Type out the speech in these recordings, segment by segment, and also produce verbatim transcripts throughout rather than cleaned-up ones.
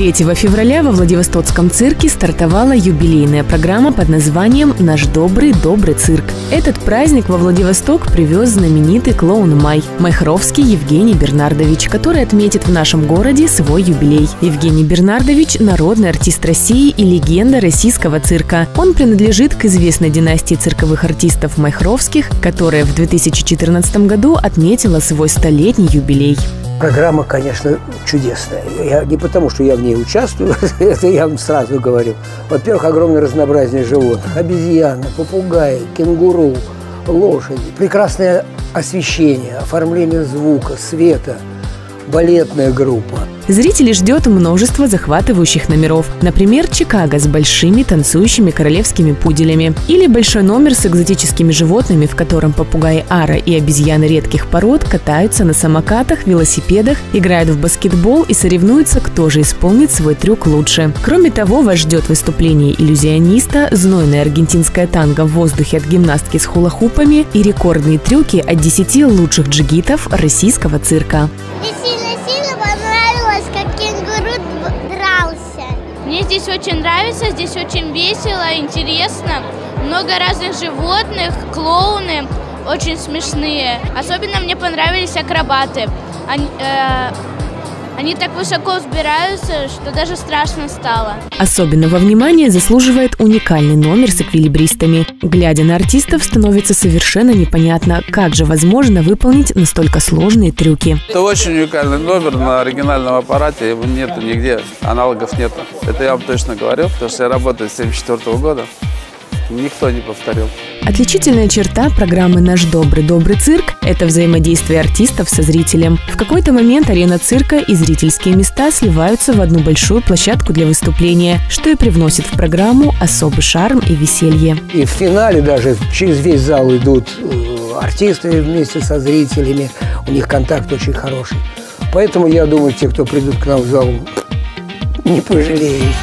третьего февраля во Владивостокском цирке стартовала юбилейная программа под названием «Наш добрый добрый цирк». Этот праздник во Владивосток привез знаменитый клоун Май Майхровский Евгений Бернардович, который отметит в нашем городе свой юбилей. Евгений Бернардович – народный артист России и легенда российского цирка. Он принадлежит к известной династии цирковых артистов Майхровских, которая в две тысячи четырнадцатом году отметила свой столетний юбилей. Программа, конечно, чудесная. Я, не потому, что я в ней участвую, это я вам сразу говорю. Во-первых, огромное разнообразие животных. Обезьяны, попугаи, кенгуру, лошади. Прекрасное освещение, оформление звука, света. Балетная группа. Зрителей ждет множество захватывающих номеров. Например, Чикаго с большими танцующими королевскими пуделями. Или большой номер с экзотическими животными, в котором попугаи ара и обезьяны редких пород катаются на самокатах, велосипедах, играют в баскетбол и соревнуются, кто же исполнит свой трюк лучше. Кроме того, вас ждет выступление иллюзиониста, знойная аргентинская танго в воздухе от гимнастки с хула-хупами и рекордные трюки от десяти лучших джигитов российского цирка. Мне здесь очень нравится, здесь очень весело, интересно. Много разных животных, клоуны очень смешные. Особенно мне понравились акробаты. Они, э, они так высоко взбираются, что даже страшно стало. Особенного внимания заслуживает уникальный номер с эквилибристами. Глядя на артистов, становится совершенно непонятно, как же возможно выполнить настолько сложные трюки. Это очень уникальный номер на оригинальном аппарате, его нет нигде, аналогов нет. Это я вам точно говорю, потому что я работаю с семьдесят четвёртого года. Никто не повторил. Отличительная черта программы «Наш добрый добрый цирк» – это взаимодействие артистов со зрителем. В какой-то момент арена цирка и зрительские места сливаются в одну большую площадку для выступления, что и привносит в программу особый шарм и веселье. И в финале даже через весь зал идут артисты вместе со зрителями, у них контакт очень хороший. Поэтому я думаю, те, кто придут к нам в зал, не пожалеют.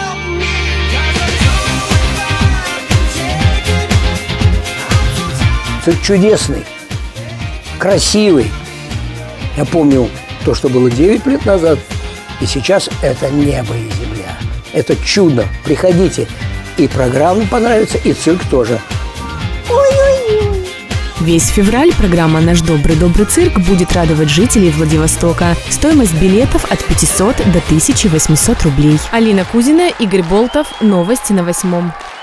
Цирк чудесный, красивый. Я помню то, что было девять лет назад, и сейчас это небо и земля. Это чудо. Приходите. И программа понравится, и цирк тоже. Ой-ой-ой. Весь февраль программа «Наш добрый добрый цирк» будет радовать жителей Владивостока. Стоимость билетов от пятисот до тысячи восьмисот рублей. Алина Кузина, Игорь Болтов. Новости на восьмом.